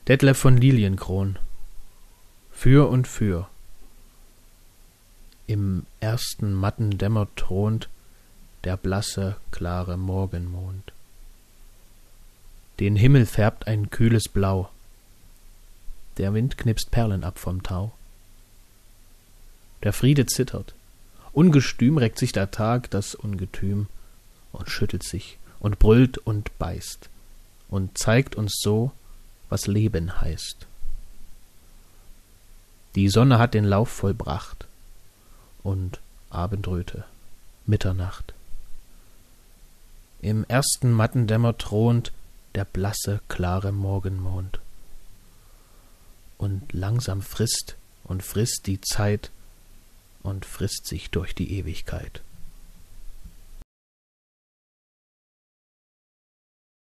Detlev von Lilienkron. Für und für. Im ersten matten Dämmer thront der blasse, klare Morgenmond. Den Himmel färbt ein kühles Blau. Der Wind knipst Perlen ab vom Tau. Der Friede zittert. Ungestüm reckt sich der Tag, das Ungetüm, und schüttelt sich und brüllt und beißt und zeigt uns so, was Leben heißt. Die Sonne hat den Lauf vollbracht und Abendröte, Mitternacht. Im ersten matten Dämmer thront der blasse, klare Morgenmond. Und langsam frisst und frisst die Zeit und frisst sich durch die Ewigkeit.